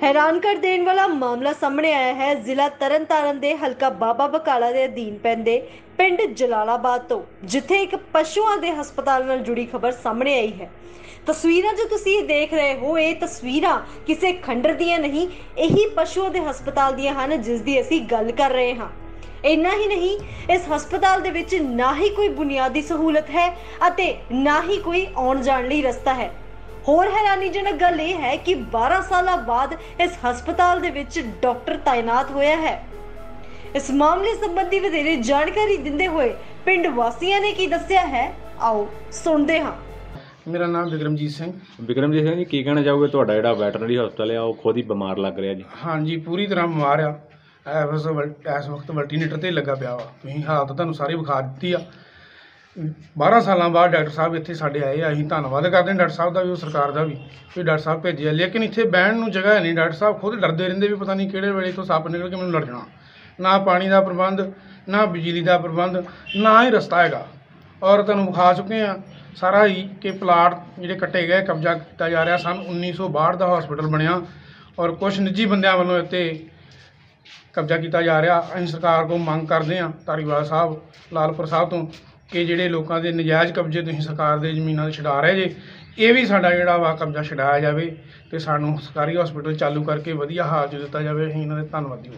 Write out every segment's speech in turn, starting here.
हैरान कर देने वाला मामला सामने आया है जिला तरनताਰਨ ਦੇ ਹਲਕਾ ਬਾਬਾ ਬਕਾਲਾ ਦੇ ਅਧੀਨ ਪੈਂਦੇ ਪਿੰਡ ਜਲਾਲਾਬਾਦ ਤੋਂ, ਜਿੱਥੇ ਇੱਕ ਪਸ਼ੂਆਂ ਦੇ ਹਸਪਤਾਲ ਨਾਲ ਜੁੜੀ ਖਬਰ ਸਾਹਮਣੇ ਆਈ ਹੈ। ਤਸਵੀਰਾਂ ਜੋ ਤੁਸੀਂ ਦੇਖ ਰਹੇ ਹੋ, ਇਹ ਤਸਵੀਰਾਂ ਕਿਸੇ ਖੰਡਰ ਦੀਆਂ ਨਹੀਂ, ਇਹੀ ਪਸ਼ੂਆਂ ਦੇ ਹਸਪਤਾਲ ਦੀਆਂ ਹਨ ਜਿਸ ਦੀ ਅਸੀਂ ਗੱਲ ਕਰ ਰਹੇ ਹਾਂ। ਇੰਨਾ ਹੀ नहीं, इस हस्पताल ਦੇ ਵਿੱਚ ना ही कोई बुनियादी सहूलत है ਅਤੇ ना ही कोई आउण जाण ਲਈ रस्ता है। होर हैरानीजनक गल यह है कि 12 साल बाद इस हस्पताल ਦੇ ਵਿੱਚ डॉक्टर तैनात होया है। इस मामले संबंधी ਵਧੇਰੇ जानकारी ਦਿੰਦੇ ਹੋਏ ਪਿੰਡ ਵਾਸੀਆਂ ਨੇ ਕੀ ਦੱਸਿਆ है, आओ सुनते हाँ। मेरा नाम विक्रमजीत सिंह। विक्रमजीत सिंह जी, की कहना चाहोगे? ਤੁਹਾਡਾ ਜਿਹੜਾ ਵੈਟਰਨਰੀ ਹਸਪਤਾਲ ਹੈ ਉਹ ਖੁਦ ਹੀ ਬਿਮਾਰ ਲੱਗ ਰਿਹਾ ਜੀ। हाँ जी, पूरी तरह बीमार आ। बस इस वक्त वल्टीनेटर ते लगा पिया वा। तुसीं हालत तुहानूं सारी विखा दित्ती आ। 12 साल बाद डॉक्टर साहब इत्थे साडे आए। असीं धन्नवाद करदे डॉक्टर साहब दा भी, सरकार दा भी डॉक्टर साहब भेजे। लेकिन इत्थे बहन नूं जगह है नहीं। डॉक्टर साहब खुद डरदे रहिंदे भी पता नहीं किहड़े वेले इत्थों सप्प निकल के मैनूं लड़ जाना। ना पानी का प्रबंध, ना बिजली का प्रबंध, ना ही रस्ता हैगा। और तुहानूं विखा चुके हैं सारा ही कि प्लाट जिहड़े कट्टे गए, कब्जा किया जा रहा। सन 1962 का हॉस्पिटल बनया और कुछ निजी बंदियां वालों इत्ते कब्जा किया जा रहा। असीं सरकार को मंग करते हैं, धारीवाल साहब, लालपुर साहब तो, कि जिहड़े लोगों के नजायज़ कब्जे तुसीं सरकार दे जमीनां ते छडा रहे जे, ये भी साडा जिहड़ा वा कब्जा छडाया जाए तो सानूं सरकारी हॉस्पिटल चालू करके वधिया हाल च दित्ता जाए। असीं इन्हां दे धन्नवादी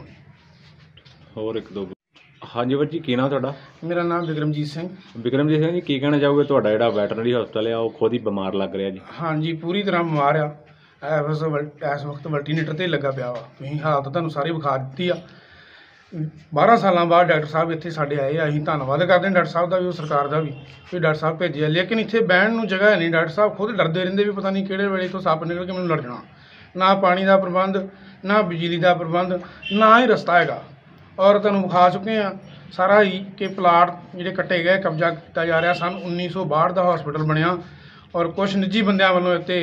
होणे। ਹੋਰ ਇੱਕ ਦੋ ਹਾਂਜੀ ਬੱਚੀ, ਕੀ ਨਾਮ ਤੁਹਾਡਾ? मेरा नाम विक्रमजीत सिंह। ਵਿਕਰਮਜੀਤ ਸਿੰਘ ਜੀ, ਕੀ ਕਹਿਣਾ ਚਾਹੋਗੇ? ਤੁਹਾਡਾ ਜਿਹੜਾ ਵੈਟਰਨਰੀ ਹਸਪਤਾਲ ਹੈ ਉਹ ਖੁਦ ਹੀ ਬਿਮਾਰ ਲੱਗ ਰਿਹਾ ਜੀ। हाँ जी, पूरी तरह बीमार आ। बस इस वक्त वल्टीनेटर ते लगा पिया वा। तुसीं हालत तुहानूं सारी विखा दित्ती आ। 12 साल बाद डॉक्टर साहब इत्थे साडे आए। असीं धन्नवाद करदे डॉक्टर साहब दा भी, सरकार दा भी डॉक्टर साहब भेजे। लेकिन इत्थे बहन नूं जगह है नहीं। डॉक्टर साहब खुद डरदे रहिंदे भी पता नहीं किहड़े वेले इत्थों सप्प निकल के मैनूं लड़ जाना। ना पानी का प्रबंध, ना बिजली का प्रबंध, ना ही रस्ता हैगा। और तुहानूं विखा चुके हैं सारा ही कि प्लाट जिहड़े कट्टे गए, कब्जा किया जा रहा। सन 1962 का हॉस्पिटल बनया और कुछ निजी बंदियां वालों इत्ते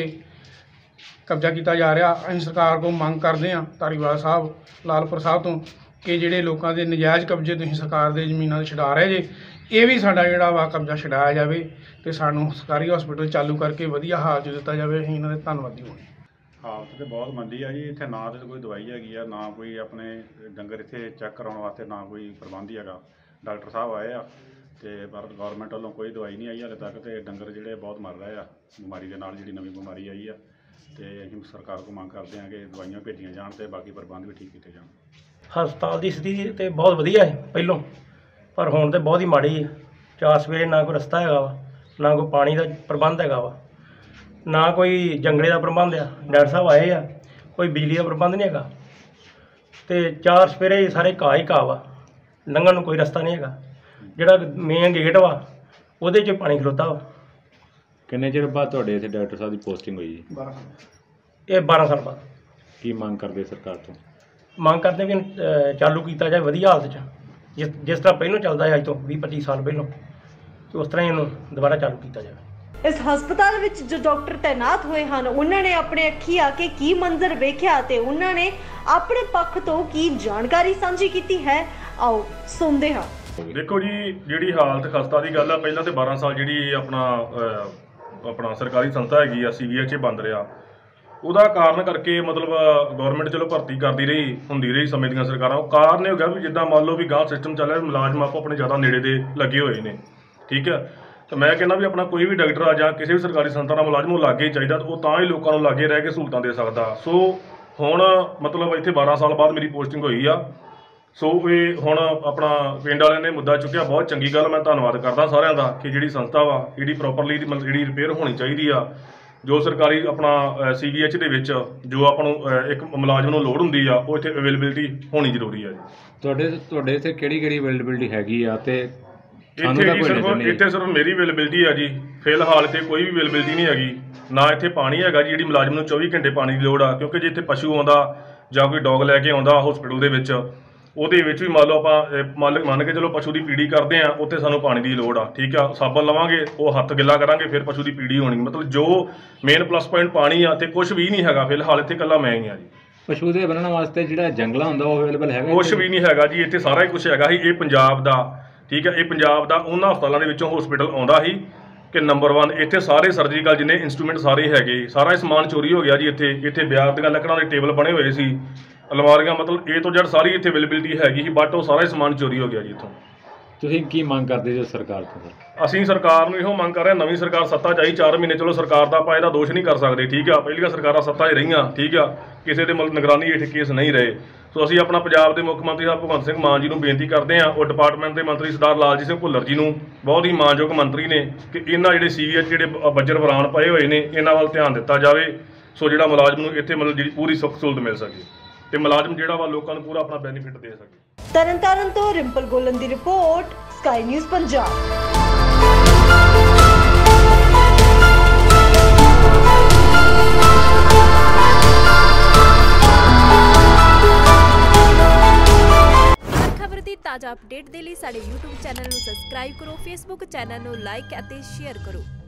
कब्जा किया जा रहा। असीं सरकार को मंग करते हैं, धारीवाल साहब, लालपुर साहब तो, कि जिहड़े लोगों के नजायज़ कब्जे तुसीं सरकार दे जमीनां ते छडा रहे जे, ये भी साडा जिहड़ा वा कब्जा छडाया जाए तो सानूं सरकारी हॉस्पिटल चालू करके वधिया हाल च दित्ता जाए। असीं इन्हां दे धन्नवादी होणे। हालत तो बहुत मंदी है जी। इत्थे ना तो कोई दवाई हैगी आ, ना कोई अपने डंगर इत्थे चैक कराने वास्ते ना कोई प्रबंध ही हैगा। डॉक्टर साहब आए आ ते पर गौरमेंट वालों कोई दवाई नहीं आई हाले तक, तो डंगर जिहड़े बहुत मर रहे आ बीमारी के नाल। जिहड़ी नवीं बीमारी आई आ तो असीं सरकार को मंग करते हैं कि दवाइयां भेजियां जाण ते बाकी प्रबंध भी ठीक किए जाण। हस्पताल की स्थिति तो बहुत वधिया है पहलों, पर हुण तो बहुत ही माड़ी है। 4 सवेरे ना कोई रस्ता हैगा वा, ना कोई पानी का प्रबंध हैगा वा, ना कोई जंगले का प्रबंध है। डॉक्टर साहब आए आ, कोई बिजली का प्रबंध नहीं हैगा। तो 4 सवेरे सारे घाह ही घाह वा, लंघण कोई रस्ता नहीं हैगा। जिहड़ा मेन गेट वा उहदे च पानी खलोता वा। ਕਿੰਨੇ ਚਿਰ ਬਾਅਦ ਤੁਹਾਡੇ ਇੱਥੇ ਡਾਕਟਰ ਸਾਹਿਬ ਦੀ ਪੋਸਟਿੰਗ ਹੋਈ ਜੀ? 12 साल। ये 12 साल बाद ਕੀ ਮੰਗ ਕਰਦੇ ਸਰਕਾਰ ਤੋਂ? ਮੰਗ ਕਰਦੇ ਵੀ ਚਾਲੂ ਕੀਤਾ ਜਾਏ ਵਧੀਆ ਹਾਲਤ 'ਚ, ਜਿਸ ਤਰ੍ਹਾਂ ਪਹਿਲੋਂ ਚੱਲਦਾ ਹੈ ਅੱਜ ਤੋਂ 20-25 ਸਾਲ ਪਹਿਲੋਂ, ਤੇ ਉਸ ਤਰ੍ਹਾਂ ਹੀ ਇਹਨੂੰ ਦੁਬਾਰਾ ਚਾਲੂ ਕੀਤਾ ਜਾਵੇ। इस हस्पताल ਵਿੱਚ जो डॉक्टर तैनात ਹੋਏ ਹਨ, ਉਹਨਾਂ ਨੇ ਆਪਣੇ ਅੱਖੀਂ ਆ ਕੇ ਕੀ ਮੰਜ਼ਰ ਵੇਖਿਆ ਤੇ ਉਹਨਾਂ ਨੇ ਆਪਣੇ ਪੱਖ ਤੋਂ ਕੀ ਜਾਣਕਾਰੀ ਸਾਂਝੀ ਕੀਤੀ ਹੈ, ਆਓ ਸੁਣਦੇ ਹਾਂ। देखो जी, जिहड़ी हालत खस्ता की गल है, पहला तो 12 साल जी अपना सरकारी संस्था हैगी आ CVH बंद रहा। ਉਹਦਾ ਕਾਰਨ ਕਰਕੇ ਮਤਲਬ ਗਵਰਨਮੈਂਟ ਚਲੋ ਭਰਤੀ ਕਰਦੀ ਰਹੀ, ਹੁੰਦੀ ਰਹੀ ਸਮੇਂ ਦੀਆਂ ਸਰਕਾਰਾਂ। ਉਹ ਕਾਰਨ ਇਹ ਹੋ ਗਿਆ ਵੀ ਜਿੱਦਾਂ ਮੰਨ ਲਓ ਵੀ ਗਾਂ ਸਿਸਟਮ ਚੱਲ ਰਿਹਾ, ਮੁਲਾਜ਼ਮ ਆਪੋ ਆਪਣੇ ਜ਼ਿਆਦਾ ਨੇੜੇ ਦੇ ਲੱਗੇ ਹੋਏ ਨੇ, ਠੀਕ ਹੈ। ਤਾਂ ਮੈਂ ਕਹਿੰਦਾ ਵੀ ਆਪਣਾ ਕੋਈ ਵੀ ਡਾਕਟਰ ਆ ਜਾਂ ਕਿਸੇ ਵੀ ਸਰਕਾਰੀ ਸੰਸਥਾ ਦਾ ਮੁਲਾਜ਼ਮ ਉਹ ਲਾਗੇ ਚਾਹੀਦਾ, ਉਹ ਤਾਂ ਹੀ ਲੋਕਾਂ ਨੂੰ ਲਾਗੇ ਰਹਿ ਕੇ ਸਹੂਲਤਾਂ ਦੇ ਸਕਦਾ। ਸੋ ਹੁਣ ਮਤਲਬ ਇੱਥੇ 12 ਸਾਲ ਬਾਅਦ ਮੇਰੀ ਪੋਸਟਿੰਗ ਹੋਈ ਆ। ਸੋ ਇਹ ਹੁਣ ਆਪਣਾ ਪਿੰਡ ਵਾਲਿਆਂ ਨੇ ਮੁੱਦਾ ਚੁੱਕਿਆ, ਬਹੁਤ ਚੰਗੀ ਗੱਲ। ਮੈਂ ਧੰਨਵਾਦ ਕਰਦਾ ਸਾਰਿਆਂ ਦਾ ਕਿ ਜਿਹੜੀ ਸੰਸਥਾ ਵਾ ਜਿਹੜੀ ਪ੍ਰੋਪਰਲੀ ਜਿਹੜੀ ਰਿਪੇਅਰ ਹੋਣੀ ਚਾਹੀਦੀ ਆ। ਜੋ ਸਰਕਾਰੀ ਆਪਣਾ CVH ਦੇ ਵਿੱਚ ਜੋ ਆਪਾਂ ਨੂੰ ਇੱਕ ਮੁਲਾਜ਼ਮ ਨੂੰ ਲੋੜ ਹੁੰਦੀ ਆ, ਉਹ ਇੱਥੇ ਅਵੇਲੇਬਿਲਿਟੀ ਹੋਣੀ ਜ਼ਰੂਰੀ ਆ ਜੀ। ਤੁਹਾਡੇ ਇੱਥੇ ਕਿਹੜੀ ਅਵੇਲੇਬਿਲਿਟੀ ਹੈਗੀ ਆ? ਤੇ ਇੱਥੇ ਸਿਰਫ ਮੇਰੀ ਅਵੇਲੇਬਿਲਿਟੀ ਆ ਜੀ। ਫਿਲਹਾਲ ਇੱਥੇ ਕੋਈ ਵੀ ਅਵੇਲੇਬਿਲਿਟੀ ਨਹੀਂ ਹੈਗੀ। ਨਾ ਇੱਥੇ ਪਾਣੀ ਹੈਗਾ ਜੀ, ਜਿਹੜੀ ਮੁਲਾਜ਼ਮ ਨੂੰ 24 ਘੰਟੇ ਪਾਣੀ ਦੀ ਲੋੜ ਆ, ਕਿਉਂਕਿ ਜੇ ਇੱਥੇ ਪਸ਼ੂ ਆਉਂਦਾ ਜਾਂ ਕੋਈ ਡੌਗ ਲੈ ਕੇ ਆਉਂਦਾ ਹਸਪੀਟਲ ਦੇ ਵਿੱਚ, ਉਹਦੇ ਵਿੱਚ ਵੀ ਮੰਨ ਲਓ ਆਪਾਂ ਮੰਨ ਕੇ ਚਲੋ ਪਸ਼ੂ ਦੀ ਪੀੜੀ ਕਰਦੇ ਆ, ਉੱਥੇ ਸਾਨੂੰ ਪਾਣੀ ਦੀ ਲੋੜ ਆ, ਠੀਕ ਆ। ਸਾਬਣ ਲਵਾਂਗੇ, ਉਹ ਹੱਥ ਗਿੱਲਾ ਕਰਾਂਗੇ, ਫਿਰ ਪਸ਼ੂ ਦੀ ਪੀੜੀ ਹੋਣੀ। ਮਤਲਬ ਜੋ ਮੇਨ ਪਲੱਸ ਪੁਆਇੰਟ ਪਾਣੀ ਆ, ਤੇ ਕੁਝ ਵੀ ਨਹੀਂ ਹੈਗਾ ਫਿਲਹਾਲ ਇੱਥੇ, ਇਕੱਲਾ ਮੈਂ ਹੀ ਆ ਜੀ। ਪਸ਼ੂ ਦੇ ਬੰਨਣ ਵਾਸਤੇ ਜਿਹੜਾ ਜੰਗਲਾ ਹੁੰਦਾ ਉਹ ਅਵੇਲੇਬਲ ਹੈਗਾ? ਕੁਝ ਵੀ ਨਹੀਂ ਹੈਗਾ ਜੀ, ਇੱਥੇ ਸਾਰਾ ਹੀ ਕੁਝ ਹੈਗਾ ਸੀ। ਇਹ ਪੰਜਾਬ ਦਾ, ਠੀਕ ਹੈ, ਇਹ ਪੰਜਾਬ ਦਾ ਉਹਨਾਂ ਹਸਪਤਾਲਾਂ ਦੇ ਵਿੱਚੋਂ ਹਸਪੀਟਲ ਆਉਂਦਾ ਸੀ ਕਿ ਨੰਬਰ 1 ਇੱਥੇ ਸਾਰੇ ਸਰਜੀਕਲ ਜਿੰਨੇ ਇੰਸਟਰੂਮੈਂਟ ਸਾਰੇ ਹੈਗੇ, ਸਾਰਾ ਸਮਾਨ ਚੋਰੀ ਹੋ ਗਿਆ ਜੀ। ਇੱਥੇ ਬਿਆਰ ਦੀਆਂ ਲੱਕੜਾਂ ਦੇ ਟੇਬਲ ਬਣੇ ਹੋਏ ਸੀ, ਅਲਮਾਰੀਆਂ, ਮਤਲਬ A ਤੋਂ Z ਸਾਰੀ ਇੱਥੇ ਅਵੇਲੇਬਿਲਿਟੀ ਹੈਗੀ ਸੀ, ਬਟ ਉਹ ਸਾਰਾ ਸਮਾਨ ਚੋਰੀ ਹੋ ਗਿਆ ਜੀ ਇੱਥੋਂ। ਤੁਸੀਂ ਕੀ ਮੰਗ ਕਰਦੇ ਜੋ ਸਰਕਾਰ ਤੋਂ? ਅਸੀਂ ਸਰਕਾਰ ਨੂੰ ਇਹੋ ਮੰਗ ਕਰ ਰਹੇ ਹਾਂ, ਨਵੀਂ ਸਰਕਾਰ ਸੱਤਾ 'ਚ ਆਈ 4 ਮਹੀਨੇ, ਚਲੋ ਸਰਕਾਰ ਦਾ ਆਪਾਂ ਇਹਦਾ ਦੋਸ਼ ਨਹੀਂ ਕਰ ਸਕਦੇ, ਠੀਕ ਆ, ਪਹਿਲੀਆਂ ਸਰਕਾਰਾਂ ਸੱਤਾ 'ਚ ਰਹੀਆਂ, ਠੀਕ ਆ, ਕਿਸੇ ਦੇ ਮਤਲਬ ਨਿਗਰਾਨੀ ਹੇਠ ਕੇਸ ਨਹੀਂ ਰਹੇ। ਸੋ ਅਸੀਂ ਆਪਣਾ ਪੰਜਾਬ ਦੇ ਮੁੱਖ ਮੰਤਰੀ ਸਾਹਿਬ ਭਗਵੰਤ ਸਿੰਘ ਮਾਨ ਜੀ ਨੂੰ ਬੇਨਤੀ ਕਰਦੇ ਹਾਂ, ਉਹ ਡਿਪਾਰਟਮੈਂਟ ਦੇ ਮੰਤਰੀ ਸਰਦਾਰ ਲਾਲਜੀਤ ਸਿੰਘ ਭੁੱਲਰ ਜੀ ਨੂੰ, ਬਹੁਤ ਹੀ ਮਾਨਯੋਗ ਮੰਤਰੀ ਨੇ, ਕਿ ਇਹਨਾਂ ਜਿਹੜੇ CVH ਜਿਹੜੇ ਬੱਜਰ ਵਰਾਨ ਪਏ ਹੋਏ ਨੇ, ਇਹਨਾਂ ਵੱਲ ਧਿਆਨ ਦਿੱਤਾ ਜਾਵੇ। ਸੋ ਜਿਹੜਾ ਮੁਲਾਜ਼ਮ ਨੂੰ ਇੱਥੇ ਮਤਲਬ ਜਿਹੜੀ ਪੂਰੀ ਸੁੱਖ ਸਹੂਲਤ ਮਿਲ ਸਕੇ ਤੇ ਮੁਲਾਜ਼ਮ ਜਿਹੜਾ ਵਾ ਲੋਕਾਂ ਨੂੰ ਪੂਰਾ ਆਪਣਾ ਬੈਨੀਫਿਟ ਦੇ ਸਕੇ। ਤਰਨਤਾਰਨ ਤੋਂ ਰਿੰਪਲ ਗੋਲਨ ਦੀ ਰਿਪੋਰਟ, ਸਕਾਈ ਨਿਊਜ਼ ਪੰਜਾਬ। ਤਾਜ਼ਾ ਅਪਡੇਟ ਦੇ ਲਈ ਸਾਡੇ YouTube ਚੈਨਲ ਨੂੰ ਸਬਸਕ੍ਰਾਈਬ ਕਰੋ, Facebook ਚੈਨਲ ਨੂੰ ਲਾਈਕ ਅਤੇ ਸ਼ੇਅਰ ਕਰੋ।